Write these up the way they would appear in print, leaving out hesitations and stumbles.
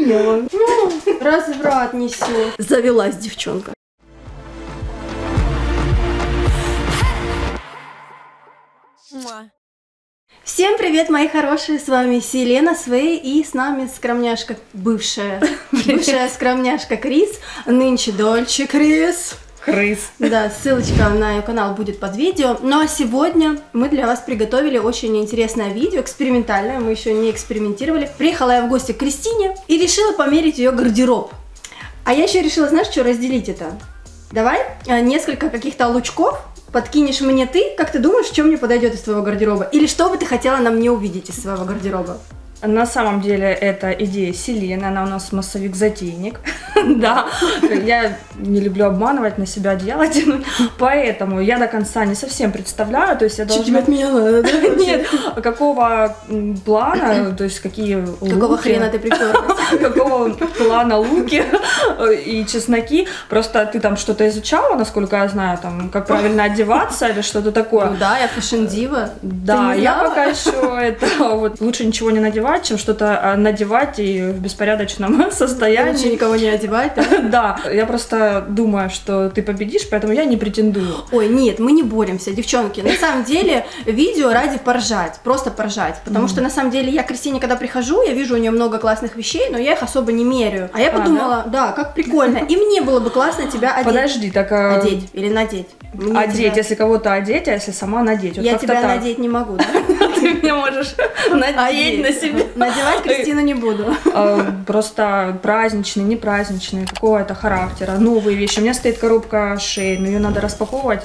охренела. Ну, разврат несет. Завелась девчонка. Всем привет, мои хорошие, с вами Селена Свей и с нами скромняшка бывшая скромняшка Крис, нынче Дольче Крис. Да, ссылочка на ее канал будет под видео. Ну а сегодня мы для вас приготовили очень интересное видео, экспериментальное, мы еще не экспериментировали. Приехала я в гости к Кристине и решила померить ее гардероб. А я еще решила, знаешь, что, разделить это? Давай несколько каких-то лучков подкинешь мне ты, как ты думаешь, что мне подойдет из твоего гардероба? Или что бы ты хотела на мне увидеть из своего гардероба? На самом деле это идея Селены, она у нас массовик-затейник. Да, я не люблю обманывать, на себя одеяло тянуть, поэтому я до конца не совсем представляю, то есть я должна... Что тебе от меня надо, да? Нет, какого плана, то есть какие луки... Какого хрена ты приперлась? Какого плана луки и чесноки, просто ты там что-то изучала, насколько я знаю, там, как правильно одеваться или что-то такое. Ну да, я фэшн-дива. Да, я пока еще это, вот, лучше ничего не надевать, чем что-то надевать и в беспорядочном состоянии. Лучше никого не одевать, да? Да, я просто думаю, что ты победишь, поэтому я не претендую. Ой, нет, мы не боремся, девчонки. На самом деле, видео ради поржать, просто поржать. Потому что, на самом деле, я к Кристине, когда прихожу, я вижу у нее много классных вещей, но я их особо не меряю. А я подумала, да, как прикольно. И мне было бы классно тебя одеть. Подожди, так... Одеть или надеть. Одеть, если кого-то одеть, а если сама надеть. Я тебя надеть не могу, да? Ты меня можешь надеть на себя. Надевать Кристину не буду. Просто праздничный, не праздничный, какого это характера, новые вещи. У меня стоит коробка шеи, но ее надо распаковывать.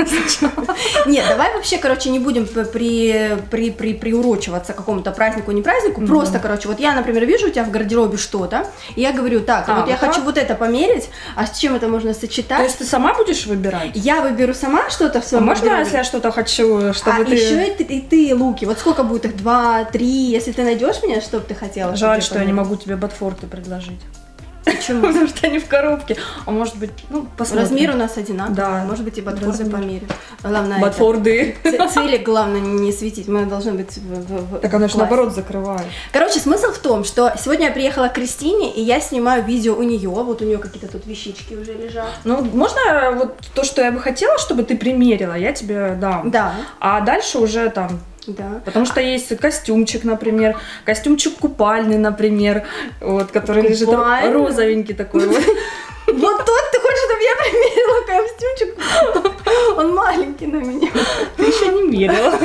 Нет, давай вообще, короче, не будем приурочиваться к какому-то празднику, не празднику. Просто, короче, вот я, например, вижу у тебя в гардеробе что-то, и я говорю, так, вот я хочу вот это померить, а с чем это можно сочетать? То есть ты сама будешь выбирать? Я выберу сама что-то в своем гардеробе? Можно, если я что-то хочу, чтобы ты... еще и ты луки. Вот сколько будет их? 2, 3? Если ты найдешь меня, что бы ты хотела? Жаль, что я не могу тебе ботфорты предложить. Почему? Потому что они в коробке. А может быть, ну, посмотрим. Размер у нас одинаковый. Да. Может быть, и ботфорды померим. Главное, ботфорды. Цели, главное, не светить. Мы должны быть так оно же наоборот закрывает. Короче, смысл в том, что сегодня я приехала к Кристине, и я снимаю видео у нее. Вот у нее какие-то тут вещички уже лежат. Ну, можно вот то, что я бы хотела, чтобы ты примерила, я тебе дам. Да. А дальше уже там... Да. Потому что есть костюмчик, например, костюмчик купальный, например, вот, который лежит розовенький такой вот. Вот тот ты хочешь, чтобы я примерила костюмчик? Он маленький на меня. Ты еще не мерила.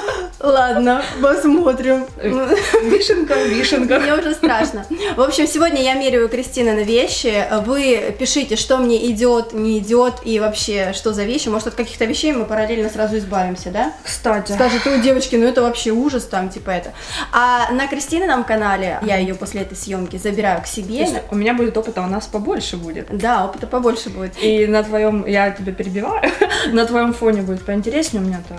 Ладно, посмотрим. Вишенка, вишенка. Мне уже страшно. В общем, сегодня я меряю Кристины на вещи. Вы пишите, что мне идет, не идет и вообще, что за вещи. Может, от каких-то вещей мы параллельно сразу избавимся, да? Кстати. Скажет, у девочки, ну это вообще ужас там, типа это. А на Кристинином канале, я ее после этой съемки забираю к себе. У меня будет опыта, у нас побольше будет. Да, опыта побольше будет. И на твоем, я тебя перебиваю, на твоем фоне будет поинтереснее у меня-то.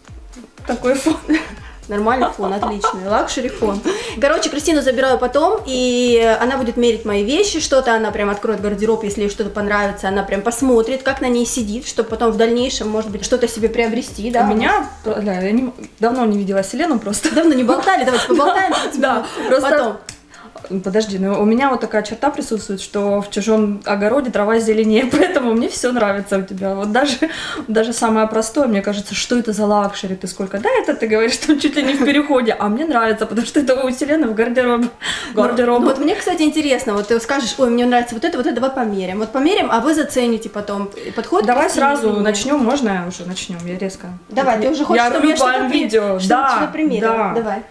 Такой фон. Нормальный фон, отличный, лакшери фон. Короче, Кристину забираю потом, и она будет мерить мои вещи, что-то она прям откроет гардероб, если ей что-то понравится, она прям посмотрит, как на ней сидит, чтобы потом в дальнейшем, может быть, что-то себе приобрести, да? У меня, да, я давно не видела Селену просто. Давно не болтали, давайте поболтаем. Да, просто... Потом. Подожди, но у меня вот такая черта присутствует, что в чужом огороде трава зеленее, поэтому мне все нравится у тебя. Вот даже самое простое, мне кажется, что это за лакшери, ты сколько? Да, это ты говоришь, что чуть ли не в переходе, а мне нравится, потому что это у Селены в гардеробе. Ну, вот мне, кстати, интересно, вот ты скажешь, ой, мне нравится вот это, давай померим. Вот померим, а вы зацените потом. Подходит? Давай сразу начнем, можно я уже начнем? Я резко. Давай, ты уже хочешь, чтобы я что-то видео. Да, примерила? Давай.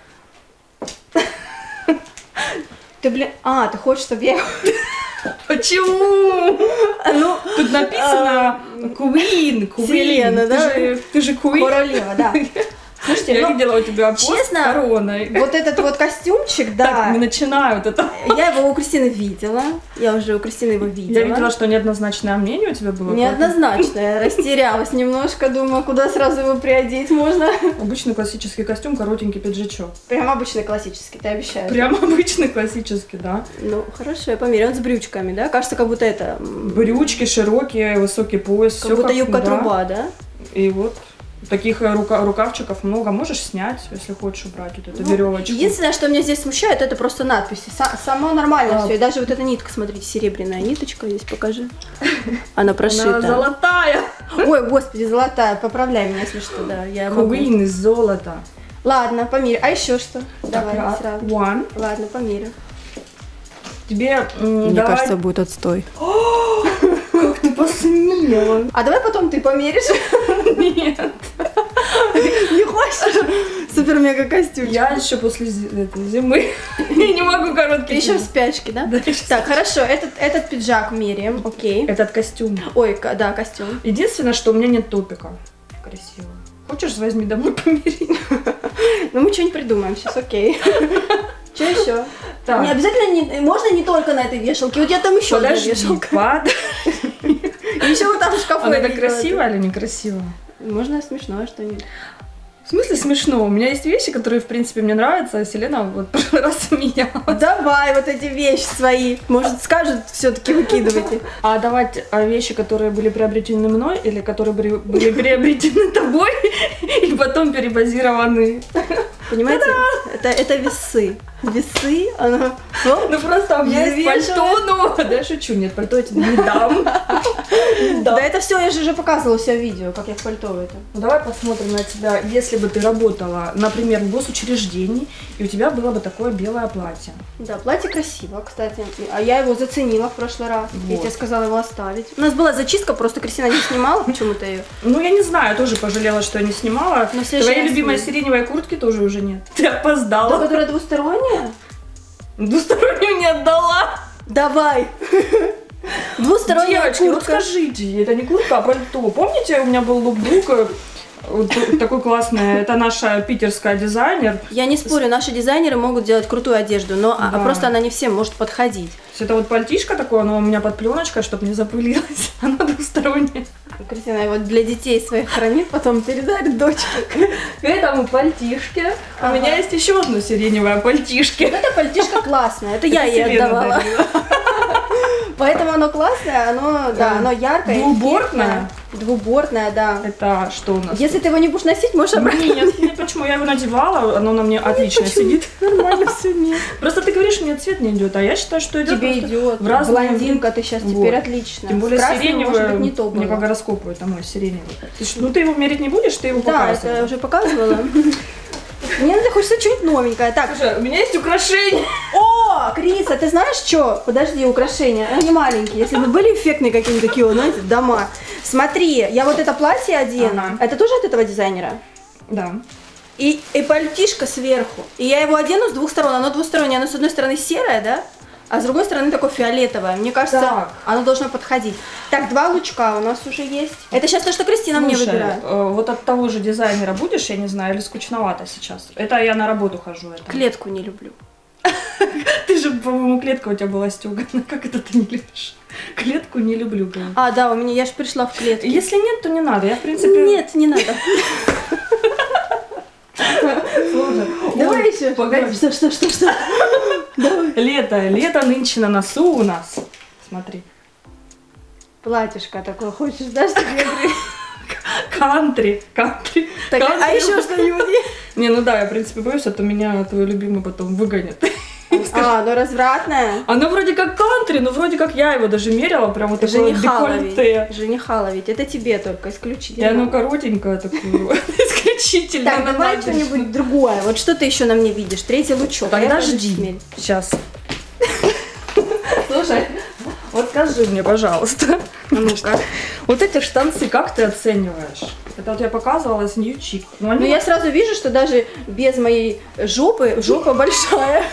Ты, блин, ты хочешь, чтобы я... Почему? Ну, тут написано Queen. Селена, да? Ты же Queen. Королева, да. Слушайте, я видела у тебя пост с короной. Вот этот вот костюмчик, да. Так, не начинают это. Я его у Кристины видела. Я уже у Кристины его видела. Я видела, что неоднозначное мнение у тебя было. Неоднозначное. Растерялась немножко, думаю, куда сразу его приодеть можно. Обычный классический костюм, коротенький пиджачок. Прям обычный классический, ты обещаешь? Прям обычный классический, да. Ну, хорошо, я померю. Он с брючками, да? Кажется, как будто это... Брючки широкие, высокий пояс. Как будто юбка-труба, да? И вот. Таких рукавчиков много, можешь снять, если хочешь убрать вот эту веревочку. Единственное, что меня здесь смущает, это просто надписи. Само нормально все. И даже вот эта нитка, смотрите, серебряная ниточка, здесь покажи. Она прошита. Она золотая. Ой, господи, золотая. Поправляй меня, если что, да. Queen из золота. Ладно, померь. А еще что? Давай сразу. One. Ладно, померю. Тебе, мне кажется, будет отстой. Как ты посмела. А давай потом ты померишь? Нет. Не хочешь? Супер-мега костюм. Я еще после зимы не могу короткий. Еще в спячке, да? Так, хорошо, этот пиджак меряем, окей. Этот костюм. Ой, да, костюм. Единственное, что у меня нет топика. Красиво. Хочешь, возьми домой, помери. Ну мы что-нибудь придумаем сейчас, окей. Что еще? Так. Не обязательно, можно не только на этой вешалке, у тебя там еще одна вешалка. Еще вот там в шкафу. Она это красиво или некрасиво? Можно смешное что-нибудь. В смысле смешно? У меня есть вещи, которые, в принципе, мне нравятся, а Селена вот в прошлый раз меняла. Давай вот эти вещи свои. Может, скажут, все-таки выкидывайте. А давать вещи, которые были приобретены мной, или которые были приобретены тобой, и потом перебазированы. Понимаете? Это весы. Весы, она... Ну просто у меня есть пальто, ну... Да я шучу, нет, пальто я тебе не дам. Да это все, я же уже показывала все видео, как я в пальто это. Ну давай посмотрим на тебя, если бы ты работала, например, в госучреждении, и у тебя было бы такое белое платье. Да, платье красиво, кстати. А я его заценила в прошлый раз. Вот. Я тебе сказала его оставить. У нас была зачистка, просто Кристина не снимала почему-то ее. Ну я не знаю, тоже пожалела, что я не снимала. Твоей любимой сиреневой куртки тоже уже нет. Ты опоздала. Да, которая двусторонняя? Двустороннюю не отдала. Давай. Двусторонняя девочки, куртка. Вот скажите, это не куртка, а пальто. Помните, у меня был лукбук вот такой классный, это наша питерская дизайнер. Я не спорю, наши дизайнеры могут делать крутую одежду, но да. Просто она не всем может подходить. Это вот пальтишко такое, оно у меня под пленочкой, чтобы не запылилось. Оно двустороннее. Кристина его для детей своих хранит, потом передарит дочке. К этому пальтишке у меня есть еще одно сиреневое пальтишко. Вот это пальтишко классное, это я ей отдавала. Поэтому оно классное, оно, да, оно яркое. Двубортное? Двубортное, да. Это что у нас? Если ты его не будешь носить, можешь обратно. Нет, почему? Я его надевала, оно на мне отлично сидит. Нормально все, нет. Просто ты говоришь, мне цвет не идет, а я считаю, что идет. Тебе идет. Блондинка, ты сейчас теперь отлично. Тем более сиреневый, мне по гороскопу это мой сиреневый. Ну ты его мерить не будешь, ты его показывала. Да, это я уже показывала. Мне надо хочется что-нибудь новенькое. Так, слушай, у меня есть украшения. О, Криса, ты знаешь что? Подожди, украшения. Они маленькие. Если бы были эффектные какие-нибудь такие, знаете, дома. Смотри, я вот это платье одену. Это тоже от этого дизайнера? Да. И пальтишко сверху. И я его одену с двух сторон. Оно двустороннее. Оно с одной стороны серое, да? А с другой стороны такое фиолетовое. Мне кажется, так. Оно должно подходить. Так, 2 лучка у нас уже есть. Это сейчас то, что Кристина мне выбирает. Вот от того же дизайнера будешь, я не знаю, или скучновато сейчас? Это я на работу хожу. Это. Клетку не люблю. Ты же, по-моему, клетка у тебя была стёгана. Как это ты не любишь? Клетку не люблю. Прям. А, да, у меня, я же пришла в клетку. Если нет, то не надо. Я, в принципе... Нет, не надо. Давай еще. Погоди. Что? Лето нынче на носу у нас. Смотри. Платьишко такое хочешь, да, что я говорю? Кантри. Так, а еще что-нибудь? Не, ну да, я, в принципе, боюсь, а то меня твой любимый потом выгонит. А, ну развратное. Оно вроде как кантри, но вроде как я его даже мерила, прям вот такое декольте. Женихала ведь, это тебе только исключительно. И оно коротенькое такое, исключительно. Так, давай что-нибудь другое. Вот что ты еще на мне видишь? Третий лучок. Тогда жди. Сейчас. Слушай, вот скажи мне, пожалуйста. Ну-ка. Вот эти штанцы как ты оцениваешь? Это вот я показывала с New Chic. Ну я сразу вижу, что даже без моей жопы, жопа большая.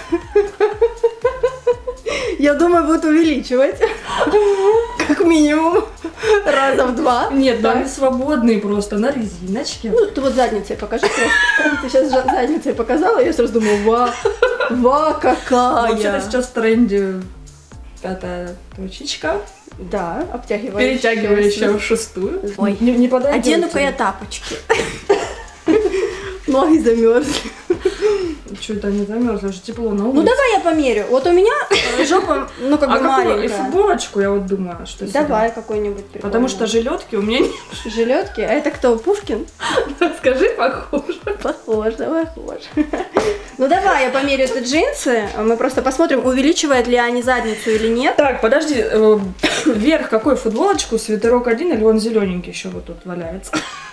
Я думаю, будут увеличивать. Как минимум. Раза в 2. Нет, да, они свободные просто, на резиночке. Ну, ты вот задницей покажи просто. Ты сейчас задницей показала, я сразу думаю, какая. Вообще-то сейчас в тренде 5-я точечка. Да, обтягивающая. Перетягивающая в 6-ю. Ой, не подойдёте. Одену-ка я тапочки. Ноги замерзли. что это не замерзла, уже тепло на улице. Ну давай я померю. Вот у меня жопа, ну как бы маленькая. И футболочку я вот думаю, что давай какой-нибудь прикольный. Потому что жилетки у меня нет. Жилетки? А это кто, Пушкин? Скажи, похоже. Похоже. Ну давай я померю эти джинсы, мы просто посмотрим, увеличивает ли они задницу или нет. Так, подожди, вверх какой футболочку, свитерок один или он зелененький еще вот тут валяется?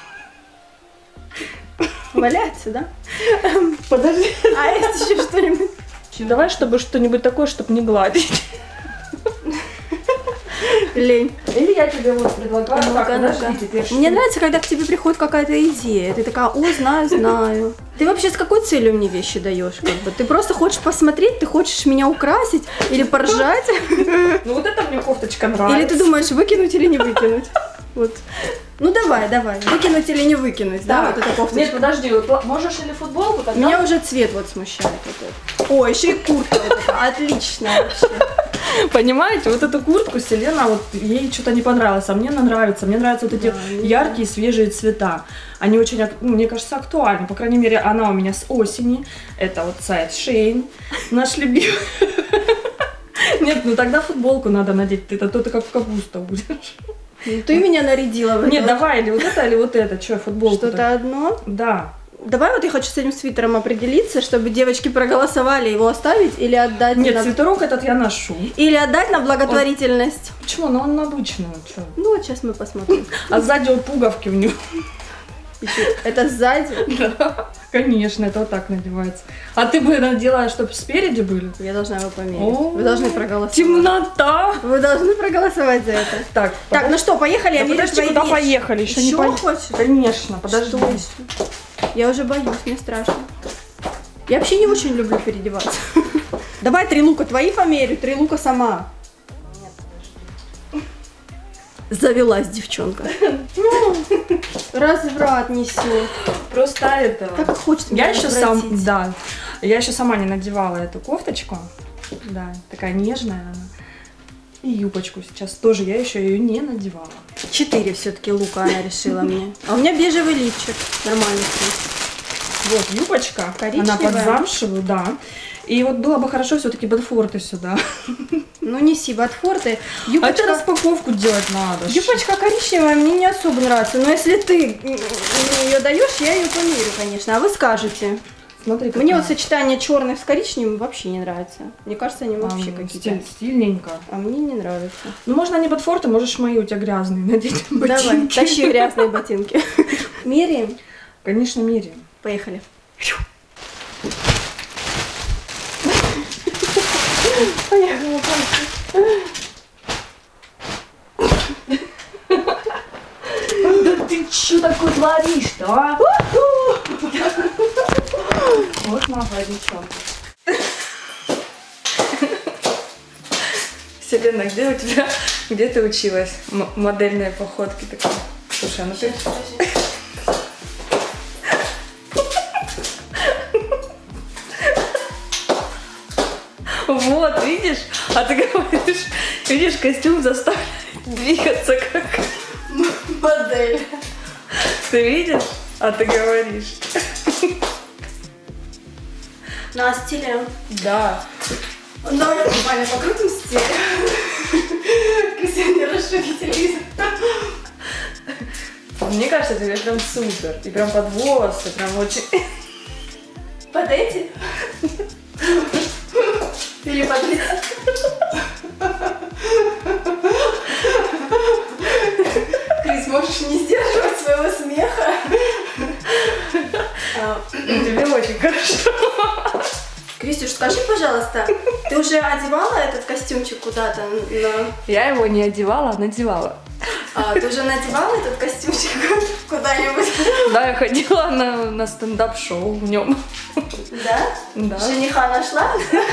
Валяется, да? Подожди. А есть еще что-нибудь? Давай, чтобы что-нибудь такое, чтобы не гладить. Лень. Или я тебе вот предлагаю. Так, подожди, теперь. Мне нравится, когда к тебе приходит какая-то идея. Ты такая, о, знаю. Ты вообще с какой целью мне вещи даешь? Как бы? Ты просто хочешь посмотреть, ты хочешь меня украсить или поржать? Ну вот это мне кофточка нравится. Или ты думаешь, выкинуть или не выкинуть? Вот. Ну давай, выкинуть или не выкинуть, да, вот эта кофточка. Нет, подожди, вот можешь или футболку тогда? Меня уже цвет вот смущает. О, еще и куртка такая, отличная вообще. Понимаете, вот эту куртку Селена, вот ей что-то не понравилось, а мне она нравится. Мне нравятся вот эти яркие, свежие цвета. Они очень, мне кажется, актуальны. По крайней мере, она у меня с осени. Это вот сайт Shein, наш любимый. Нет, ну тогда футболку надо надеть, то ты как капуста будешь. Ну, ты меня нарядила в это. Нет, давай, или вот это, что, футболку? Что-то одно? Да. Давай вот я хочу с этим свитером определиться, чтобы девочки проголосовали, его оставить или отдать. Нет, свитерок этот я ношу. Или отдать на благотворительность. Почему? Ну он обычный. Что? Ну вот сейчас мы посмотрим. А сзади вот пуговки в него. Это сзади? Да, конечно, это вот так надевается. А ты бы надела, чтобы спереди были? Я должна его померить. Вы должны проголосовать. Темнота! Вы должны проголосовать за это. Так, ну что, поехали, я мерю твои куда вещи. поехали? Еще не хочешь? Конечно, подожди. Я уже боюсь, мне страшно. Я вообще не очень люблю переодеваться. Давай 3 лука твои померю, 3 лука сама. Завелась девчонка. Разврат несет. Просто это. Так хочется. Я еще сама не надевала эту кофточку. Да, такая нежная она. И юбочку сейчас тоже я еще ее не надевала. 4 все-таки лука она решила мне. А у меня бежевый лифчик. Нормально. Вот юбочка. Она под замшевую, да. И вот было бы хорошо все-таки ботфорты сюда. Ну неси ботфорты. А это распаковку делать надо. Юбочка коричневая мне не особо нравится. Но если ты ее даешь, я ее померю, конечно. А вы скажете. Смотри, мне вот сочетание черных с коричневым вообще не нравится. Мне кажется, они вообще какие-то... Стильненько. А мне не нравится. Ну, можно не ботфорты, можешь мои у тебя грязные надеть ботинки. Давай, тащи грязные ботинки. Меряем? Конечно, меряем. Поехали. Поехала, Да ты что такое творишь-то, а? Вот моя девчонка. Селена, где ты училась? Модельные походки такие. Слушай, а ну ты... Вот, видишь? А ты говоришь, видишь, костюм заставляет двигаться как модель. Ты видишь? А ты говоришь. Ну, а стилем? Да. Давай нормально покрутим стиль. Красиво не расшири телевизор. Мне кажется, тебе прям супер. И прям под волосы, прям очень... Под эти? Или под лицо? Крис, можешь не сдерживать своего смеха? Тебе очень хорошо. Крисюш, скажи, пожалуйста, ты уже одевала этот костюмчик куда-то? Я его не одевала, а надевала. Ты уже надевала этот костюмчик куда-нибудь? Да, я ходила на стендап-шоу в нем. Да? Да. Жениха нашла?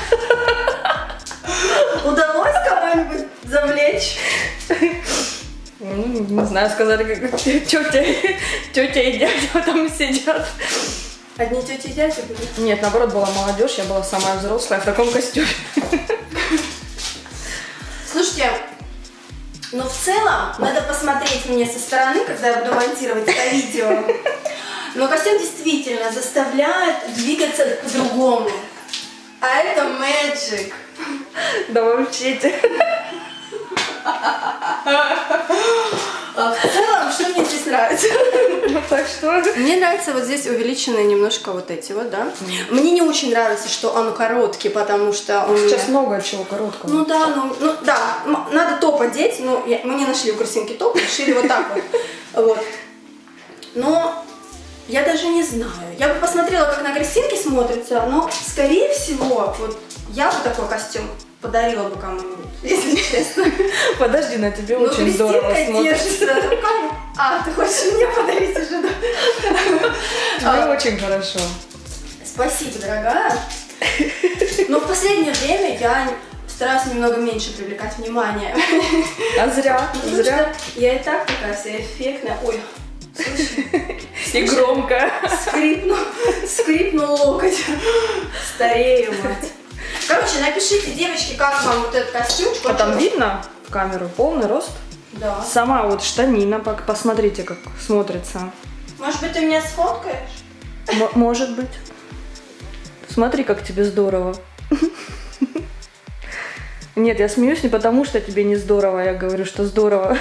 Удалось кого-нибудь завлечь? Ну, не знаю, сказали, как тетя и дядя там сидят. Одни тети и дядя были? Нет, наоборот, была молодежь, я была самая взрослая в таком костюме. Слушайте, ну в целом надо посмотреть мне со стороны, когда я буду монтировать это видео. Но костюм действительно заставляет двигаться по-другому. А это magic. Да вообще. В целом, что мне здесь нравится? Ну так что? Мне нравится вот здесь увеличенные немножко вот эти вот, да. Мне не очень нравится, что он короткий, потому что он сейчас много чего короткого. Ну да, ну да, надо топ одеть, но мы не нашли у Крысинки топ, решили вот так вот. Вот. Но я даже не знаю. Я бы посмотрела, как на Крысинке смотрится, но скорее всего, вот я бы такой костюм подарила бы кому-нибудь, если честно. Подожди, на тебе очень здорово смотрится. Руками. А, ты хочешь мне подарить уже, да? Тебе очень хорошо. Спасибо, дорогая. Но в последнее время я стараюсь немного меньше привлекать внимание. А зря, зря. Я и так такая вся эффектная. Ой, слушай. И громко. Скрипнул локоть. Старею, мать. Короче, напишите, девочки, как вам вот этот костюмчик. А там видно в камеру полный рост? Да. Сама вот штанина, посмотрите, как смотрится. Может быть, ты меня сфоткаешь? Может быть. Смотри, как тебе здорово. Нет, я смеюсь не потому, что тебе не здорово, я говорю, что здорово.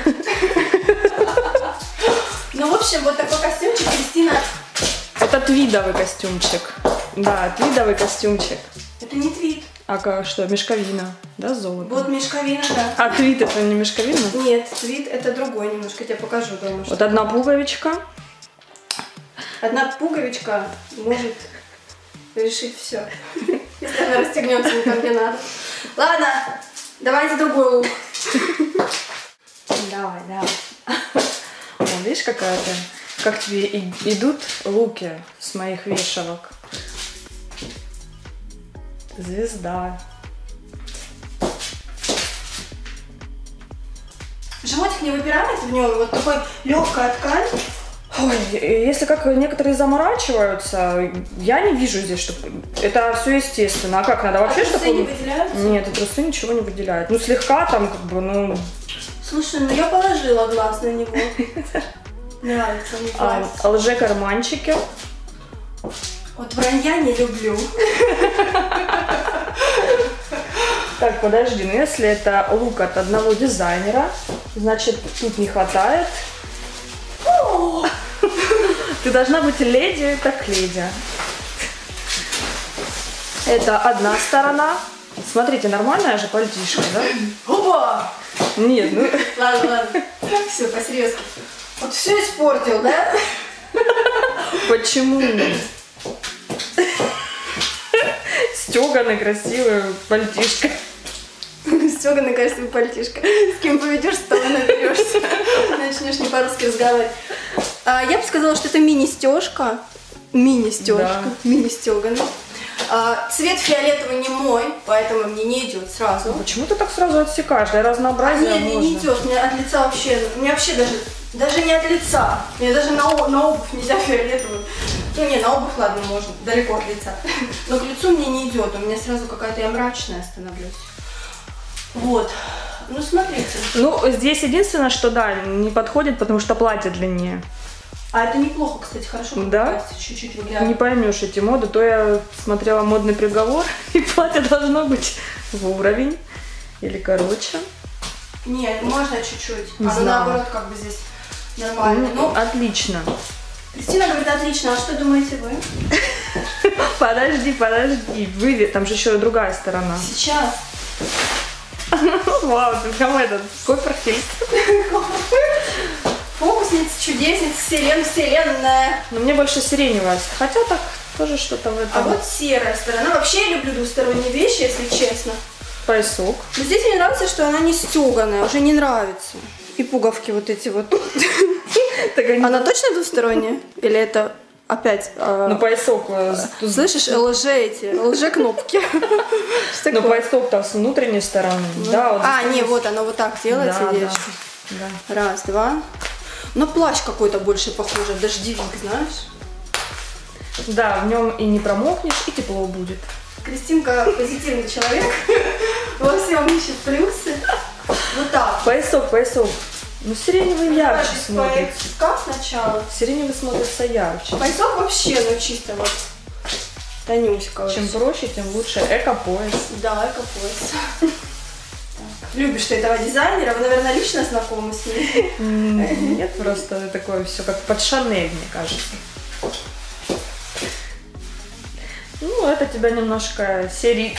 Ну, в общем, вот такой костюмчик, Кристина. Это твидовый костюмчик. Да, твидовый костюмчик. Это не твид. А что, мешковина, да, золото? Вот мешковина, да. А твид это не мешковина? Нет, твид это другой немножко, я тебе покажу дома. Вот одна пуговичка. Одна пуговичка может решить все. Если она расстегнется не там, где надо. Ладно, давайте другой лук. Давай, давай. О, видишь, какая-то, как тебе идут луки с моих вешалок. Звезда. Животик не выпирает в нем, вот такой легкая ткань. Ой, если как некоторые заморачиваются, я не вижу здесь, что это все естественно. А как надо вообще, трусы чтобы... не выделяются? Нет, и трусы ничего не выделяют. Ну, слегка там, как бы, ну... Слушай, ну я положила глаз на него. Нравится, мне нравится. Лже-карманчики. Вот вранья не люблю. Так, подожди, ну если это лук от одного дизайнера, значит, тут не хватает. Ты должна быть леди, так леди. Это одна сторона. Смотрите, нормальная же пальтишка, да? Опа! Нет, ну... Ладно. Все, по-серьезки. Вот все испортил, да? Почему? Стёганый, красивый пальтишка. Стёганый, красивый пальтишка. С кем поведешь, с того наберешься. Начнешь не по-русски разговаривать. Я бы сказала, что это мини-стёжка. Мини-стёжка. Да. Мини-стёганый. Цвет фиолетовый не мой, поэтому мне не идет сразу. Почему ты так сразу отсекаешь? Для разнообразия Нет, не идет. Мне от лица вообще. Мне вообще даже не от лица. Мне даже на обувь нельзя фиолетовую. Ну не, на обувь ладно можно, далеко от лица. Но к лицу мне не идет. У меня сразу какая-то я мрачная становлюсь. Вот. Ну смотрите. Ну здесь единственное, что да, не подходит, потому что платье длиннее. А это неплохо, кстати, хорошо. Да? Чуть-чуть выглядит. Не поймешь эти моды, то я смотрела «Модный приговор», и платье должно быть в уровень или короче. Нет, можно чуть-чуть. Оно наоборот как бы здесь нормально. Ну, отлично. Кристина говорит, отлично. А что думаете вы? Подожди. Там же еще другая сторона. Сейчас. Вау, ты прям этот, Копперфильд. Фокусница, чудесница, вселенная. Но мне больше сиреневая, хотя так тоже что-то в этом. А вот серая сторона. Вообще я люблю двусторонние вещи, если честно. Поясок. Но здесь мне нравится, что она не стеганая, уже не нравится. И пуговки вот эти вот. Она точно двусторонняя? Или это опять... Ну поясок... Слышишь, лже-кнопки. Но поясок-то с внутренней стороны. Не, вот оно вот так делается, девочки. Раз, два. Но плащ какой-то больше похоже, дождевик, знаешь? Да, в нем и не промокнешь, и тепло будет. Кристинка позитивный человек, во всем ищет плюсы. Вот так. Поясок. Ну, сиреневый ярче смотрится. Как сначала? Сиреневый смотрится ярче. Поясок вообще, ну чисто вот тонюська. Чем проще, тем лучше. Эко-пояс. Да, эко-пояс. Любишь ты этого дизайнера? Вы, наверное, лично знакомы с ним? Нет, просто такое все как под Шанель, мне кажется. Ну, это тебя немножко серит.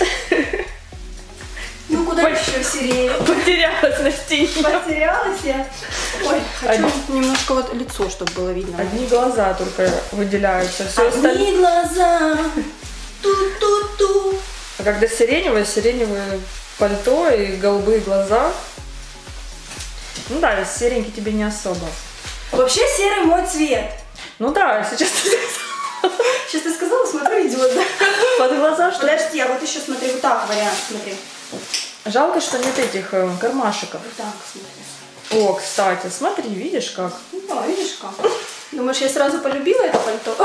Ну, куда еще серее? Потерялась на стене. Потерялась я. Ой, хочу немножко вот лицо, чтобы было видно. Одни глаза только выделяются. Все Одни глаза. Ту-ту-ту. А когда сиреневое пальто и голубые глаза. Ну да, серенький тебе не особо. Вообще серый мой цвет. Ну да, сейчас ты сказала, смотрю, идет, да? Под глаза, что... Подожди, а вот еще смотри, вот так вариант, смотри. Жалко, что нет этих кармашиков. Вот так, смотри. О, кстати, смотри, видишь как? Ну, видишь как? Думаешь, я сразу полюбила это пальто?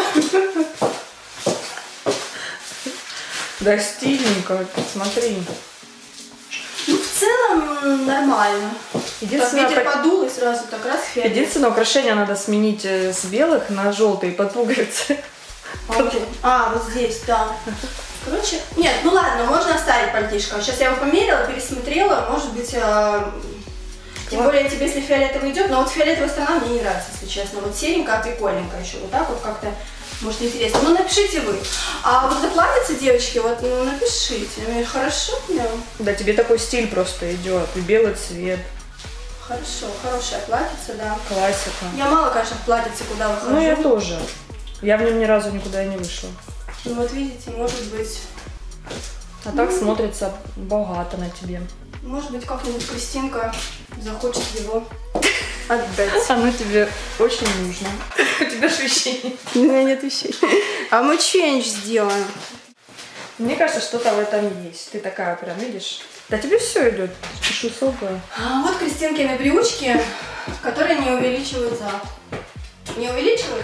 Да, стильненько, смотри. Ну, в целом нормально. Единственное, ветер подул и сразу так раз фиолетовый. Единственное, украшение надо сменить с белых на желтые под пуговицы. А, вот здесь, да. Короче, нет, ну ладно, можно оставить пальтишко. Сейчас я его померила, пересмотрела, может быть, тем более тебе, если фиолетовый идет, но вот фиолетовая сторона мне не нравится, если честно. Вот серенькая, прикольненькая еще, вот так вот как-то, может, интересно. Ну, напишите вы. А вот это платьице, девочки, вот, ну, напишите. Мне хорошо, да? Да, тебе такой стиль просто идет, и белый цвет. Хорошо, хорошее платьице, да. Классика. Я мало, конечно, в платьице куда выхожу. Ну, я тоже. Я в нем ни разу никуда и не вышла. Ну, вот видите, может быть... А так смотрится богато на тебе. Может быть, как-нибудь Кристинка захочет его отдать. Оно тебе очень нужно. У тебя же вещей нет. У меня нет вещей. А мы ченч сделаем. Мне кажется, что-то в этом есть. Ты такая прям, видишь? Да тебе все идет. Шусовая. А вот Кристинкины брючки, которые не увеличивают зад. Не увеличивают?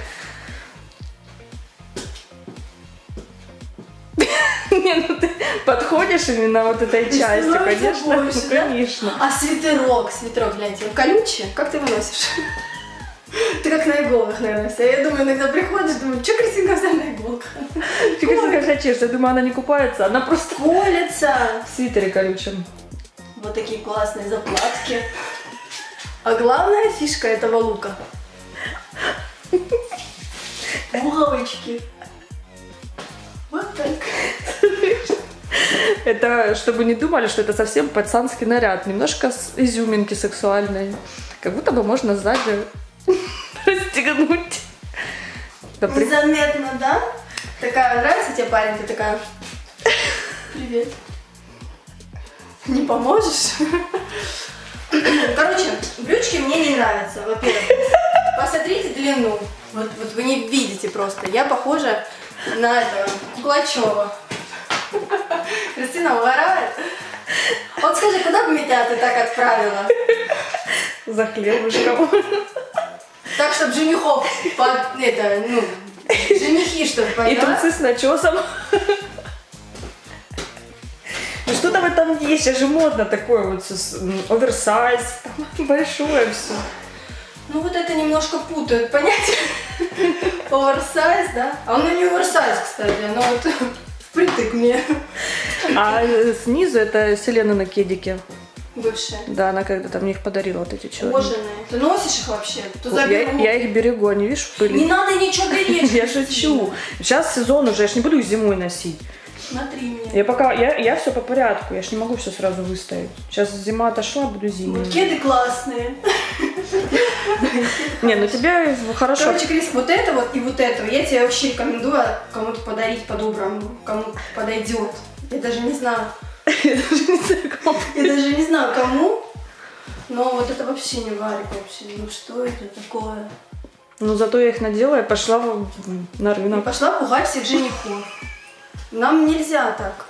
Не, ну ты подходишь именно вот этой части, конечно. Больше, ну, да? конечно. А свитерок, гляньте, он колючий. Как ты его носишь? Ты как на иголках, наверное, вся. Я думаю, иногда приходишь, думаю, что Кристинка вся на иголках? Кристинка вся чешется. Я думаю, она не купается, она просто колется. в свитере колючем. Вот такие классные заплатки. А главная фишка этого лука. Пуговички. Вот так. Это, чтобы не думали, что это совсем пацанский наряд. Немножко изюминки сексуальной. Как будто бы можно сзади расстегнуть. Незаметно, да? Такая, нравится тебе парень? Ты такая, привет. Не поможешь? Короче, брючки мне не нравятся, во-первых. Посмотрите длину. Вот вы не видите просто. Я похожа на этого Куклачева. Кристина угорает. Вот скажи, куда бы меня ты так отправила? За хлебушком. Так, чтобы женихов, женихи, чтобы И поняла. трусы с начесом. Ну что-то в этом есть, сейчас же модно такое вот, оверсайз, большое все. Ну вот это немножко путают понятие. Оверсайз, да? А оно не оверсайз, кстати, оно вот впритык мне. А снизу это Селена на кедике. Бывшая. Да, она когда-то мне их подарила, вот эти черные. Кожаные. Ты носишь их вообще? Я их берегу, они, видишь, в пыли. Не надо ничего беречь. Я шучу. Сейчас сезон уже, я ж не буду их зимой носить. Смотри меня. Я все по порядку, я ж не могу все сразу выставить. Сейчас зима отошла, буду зимой. Кеды классные. Не, ну тебе хорошо. Короче, Крис, вот это вот и вот это я тебе вообще рекомендую кому-то подарить по-доброму, кому подойдет. Я даже не знаю. Я даже не знаю, кому. Но вот это вообще не варик вообще. Ну что это такое? Ну зато я их надела и пошла на И рынок. пошла пугать всех женихов. Нам нельзя так.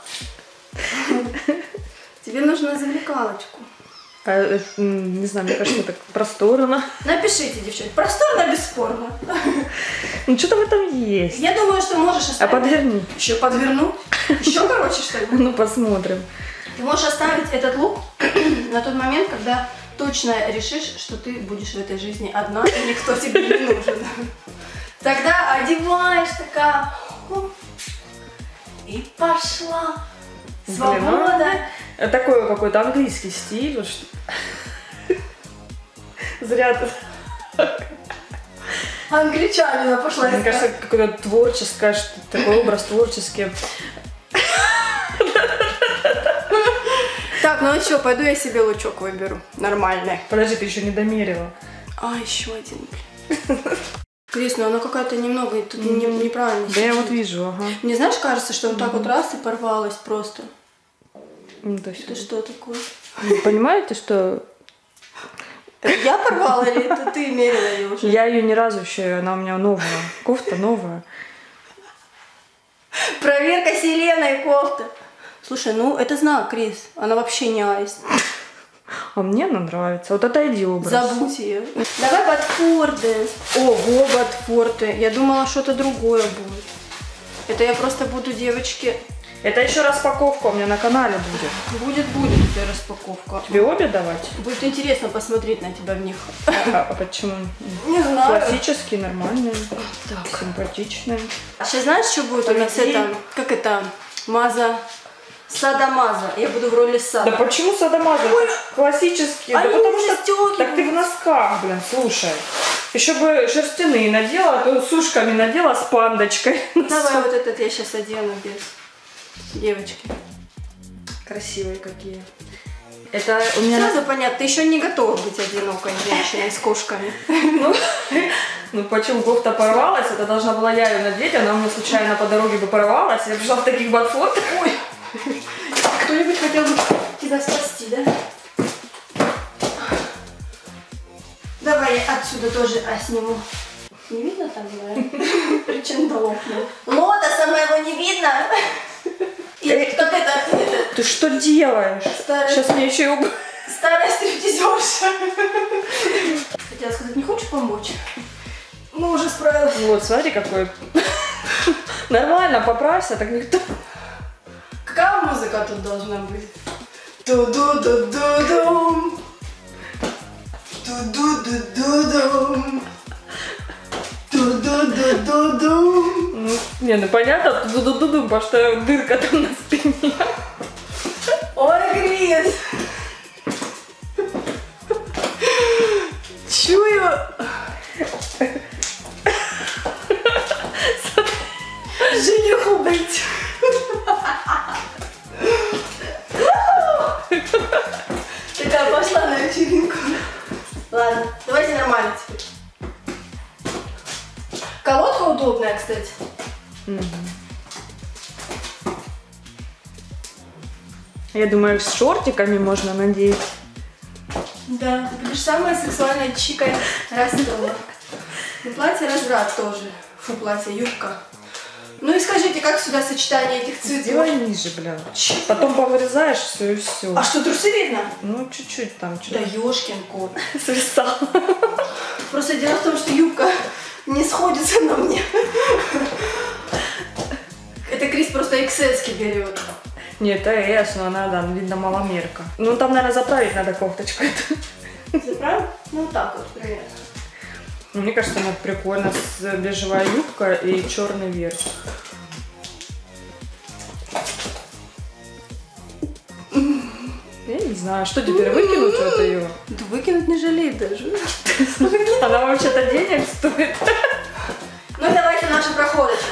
Тебе нужно завлекалочку. Не знаю, мне кажется, так просторно. Напишите, девчонки, просторно, бесспорно. Ну что-то в этом есть. Я думаю, что можешь оставить. А подверни. Еще подвернуть? Еще короче, что ли? Ну посмотрим. Ты можешь оставить этот лук на тот момент, когда точно решишь, что ты будешь в этой жизни одна, и никто тебе не нужен. Тогда одеваешь такая, и пошла. Свобода. Блин, такой какой-то английский стиль. Вот что... Зря ты... Англичанина пошла. Мне кажется, какое-то творческое, такой образ творческий. Так, ну что, пойду я себе лучок выберу. Нормальный. Подожди, ты еще не домерила. А, еще один, блин. Крис, ну она какая-то немного тут неправильно. Да я вот вижу, ага. Мне, знаешь, кажется, что вот так вот раз и порвалась просто. Ну, то есть... Это что такое? Вы понимаете, что... Это я порвала или это ты мерила ее уже? Я ее ни разу еще, она у меня новая. Кофта новая. Проверка Селены и кофта. Слушай, ну это знак, Крис. Она вообще не аист. А мне она нравится. Вот отойди образ. Забудь ее. Давай Ботфорды. Ого, Ботфорды. Я думала, что-то другое будет. Это я просто буду, девочки... Это еще распаковка у меня на канале будет. Будет у тебя распаковка. Тебе обе давать? Будет интересно посмотреть на тебя в них. А почему? Не знаю. Классические, нормальные. Так. Симпатичные. Сейчас знаешь, что будет у нас это? Как это? Маза. Садомаза. Я буду в роли сада. Да почему садомаза? Классические. Да потому что... Так ты в носках, блин, слушай. Еще бы шерстяные надела, а то с ушками надела с пандочкой. Давай вот этот я сейчас одену без девочки. Красивые какие. Это у меня... Сразу понятно, ты еще не готова быть одинокой женщиной с кошками. Ну почему кофта порвалась, это должна была я ее надеть, она у меня случайно по дороге бы порвалась, я пришла в таких ботфортах. Ой, кто-нибудь хотел бы тебя спасти, да? Давай я отсюда тоже сниму. Не видно там, да? Причем лотоса моего не видно. Как это? Ты что делаешь? Сейчас мне еще и старая стриптизерша. Хотела сказать, не хочешь помочь? Ну, уже справилась. Вот, смотри, какой. Нормально, поправься, так никто... Какая музыка тут должна быть? Ду-ду-ду-ду-дум. Ду-ду-ду-ду-дум. Ду-ду-ду-ду-дум. Не, ну понятно, ду-ду-ду-дум, потому что дырка там на спине. Ой, Крис! Чую! Жениху быть! Такая пошла на вечеринку. Ладно, давайте нормально теперь. Колодка удобная, кстати. Я думаю, с шортиками можно надеть. Да, ты будешь самая сексуальная чика Ростова. И платье разврат тоже. Фу, платье, юбка. Ну и скажите, как сюда сочетание этих цветов? Сделай ниже, бля. Потом повырезаешь все и все. А что, трусы видно? Ну, чуть-чуть там Да ёшкин кот. свисал. Просто дело в том, что юбка не сходится на мне. Это Крис просто XS-ки берет. Нет, это S, но она, да, видно, маломерка. Ну, там, наверное, заправить надо кофточку. Заправим? Ну, вот так вот, примерно. Ну, мне кажется, она прикольно, с бежевая юбка и черный верх. Я не знаю, что теперь, выкинуть вот ее? Да выкинуть не жалеет даже. Она вообще-то денег стоит. Ну, давайте нашу проходочку.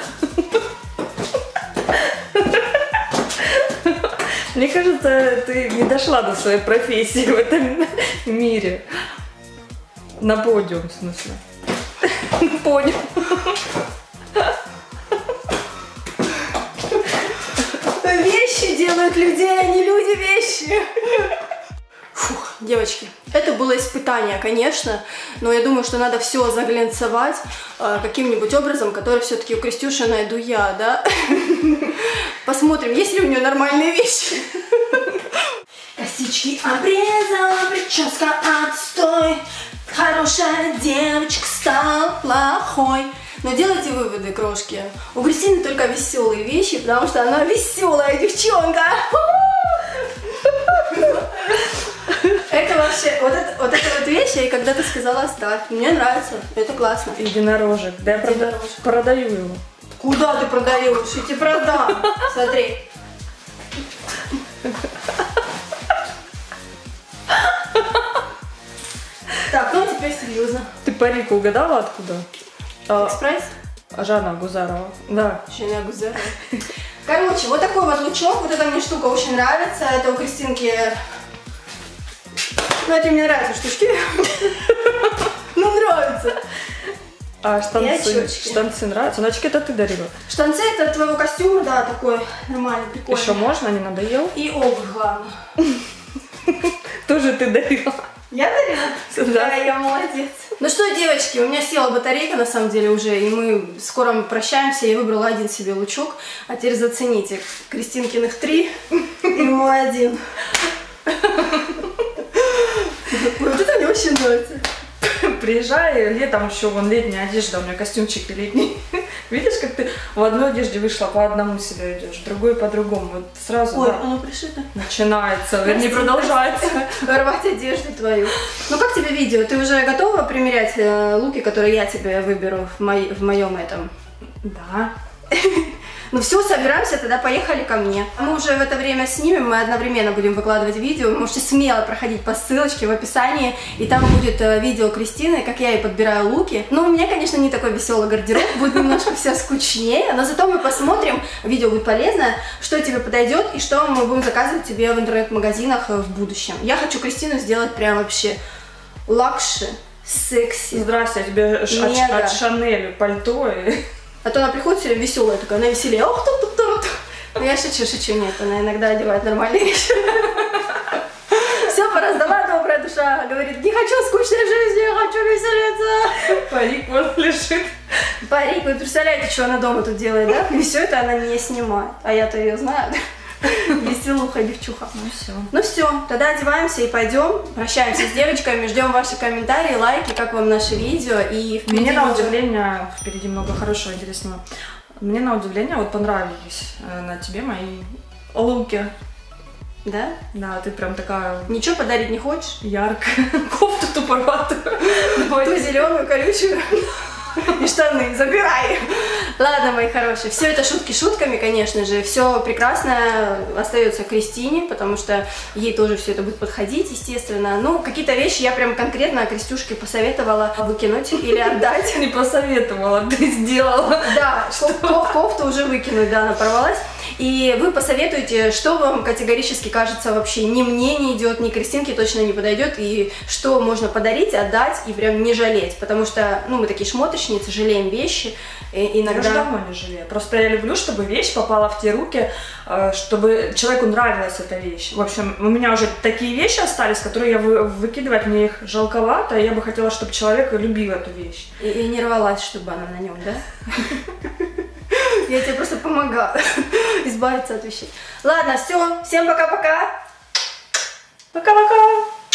Мне кажется, ты не дошла до своей профессии в этом мире. На подиум, в смысле. Подиум. Вещи делают людей, а не люди вещи. Фух, девочки, это было испытание, конечно, но я думаю, что надо все заглянцевать каким-нибудь образом, который все-таки у Крестюши найду я, да? Посмотрим, есть ли у нее нормальные вещи. Косички обрезала, прическа отстой, хорошая девочка стала плохой. Но делайте выводы, крошки. У Кристины только веселые вещи, потому что она веселая девчонка. Этого вообще, вот эта вот вещь, я ей когда-то сказала оставь. Мне нравится, это классно. Единорожек. Да я продаю его. Куда ты продаешь? Я тебе продам. Смотри. Так, ну теперь серьезно. Ты парик угадала откуда? Экспресс? Жанна Гузарова. Да. Жанна Гузарова. Короче, вот такой вот лучок. Вот эта мне штука очень нравится. Это у Кристинки. Ну, это мне нравятся штучки. Ну, нравится. А штанцы нравятся? Но очки это ты дарила. Штанцы это твоего костюма, да, такой нормальный, прикольный. Еще можно, не надоел? И обувь, главное. Тоже ты дарила. Я дарила? Да, я молодец. Ну что, девочки, у меня села батарейка, на самом деле, уже, и мы скоро прощаемся. Я выбрала один себе лучок, а теперь зацените. Кристинкиных 3 и мой 1. Вот это мне очень нравится. Приезжай, летом еще вон летняя одежда, у меня костюмчики летние. Видишь, как ты в одной одежде вышла, по одному себя идешь, другой по-другому. Вот сразу. Ой, да, оно пришито. начинается, вернее продолжается. Рвать одежду твою. Ну как тебе видео? Ты уже готова примерять луки, которые я тебе выберу в моем этом? Да. Ну все, собираемся, тогда поехали ко мне. Мы уже в это время снимем, мы одновременно будем выкладывать видео. Вы можете смело проходить по ссылочке в описании, и там будет видео Кристины, как я ей подбираю луки. Но у меня, конечно, не такой веселый гардероб, будет немножко все скучнее, но зато мы посмотрим, видео будет полезное, что тебе подойдет и что мы будем заказывать тебе в интернет-магазинах в будущем. Я хочу Кристину сделать прям вообще лакши, секси. Здрасте, я тебе от Шанель пальто и... А то она приходит все время веселая, такая, она веселее. Ох, тут. Ну я шучу, нет, она иногда одевает нормальные вещи. Все, пораздала добрая душа, говорит, не хочу скучной жизни, я хочу веселиться. Парик вот лежит. Парик, вы представляете, что она дома тут делает, да? И все это она не снимает, а я-то ее знаю. Веселуха, девчуха. Ну все, тогда одеваемся и пойдем. Прощаемся с девочками, ждем ваши комментарии, лайки, как вам наше видео. И мне на удивление, впереди много хорошего, интересного. Мне на удивление вот понравились на тебе мои луки. Да? Да, ты прям такая... Ничего подарить не хочешь? Яркая. Кофту тупорватую. Ту зеленую, колючую. И штаны, забирай! Ладно, мои хорошие, все это шутки шутками, конечно же, все прекрасно остается Кристине, потому что ей тоже все это будет подходить, естественно. Ну, какие-то вещи я прям конкретно Кристюшке посоветовала выкинуть или отдать. Не посоветовала, ты сделала. Да, кофту уже выкинуть, да, она порвалась. И вы посоветуете, что вам категорически кажется вообще ни мне не идет, ни Кристинке точно не подойдет, и что можно подарить, отдать и прям не жалеть, потому что, ну, мы такие шмоточницы, жалеем вещи, иногда... Я же давно не жалею, просто я люблю, чтобы вещь попала в те руки, чтобы человеку нравилась эта вещь. В общем, у меня уже такие вещи остались, которые я выкидывать, мне их жалковато, и я бы хотела, чтобы человек любил эту вещь. И не рвалась, чтобы она на нем, да? Я тебе просто помогаю избавиться от вещей. Ладно, все, всем пока-пока. Пока-пока.